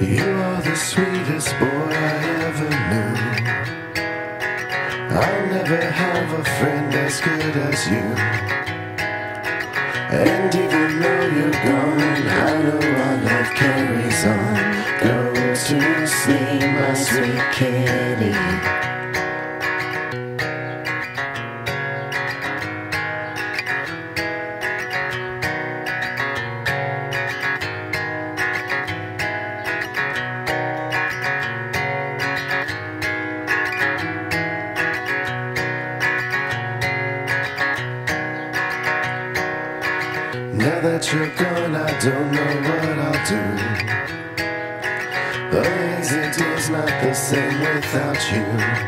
You are the sweetest boy I ever knew. I'll never have a friend as good as you. And even though you're gone, I know our love carries on. Go to sleep, my sweet kitty. Now that you're gone, I don't know what I'll do. The lazy day's not the same without you.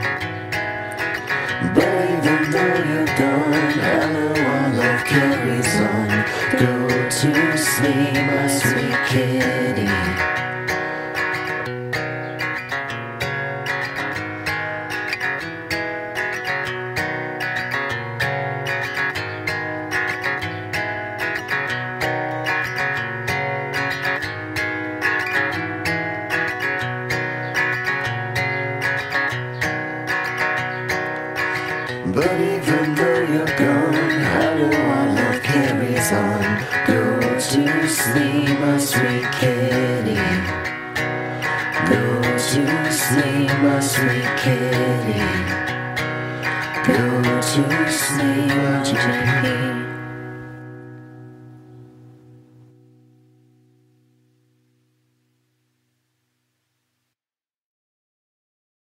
But even though you're gone, I know our love carries on. Go to sleep, my sweet kitty. But even though you're gone, I know our love carries on. Go to sleep, my sweet kitty. Go to sleep, my sweet kitty. Go to sleep, my sweet kitty.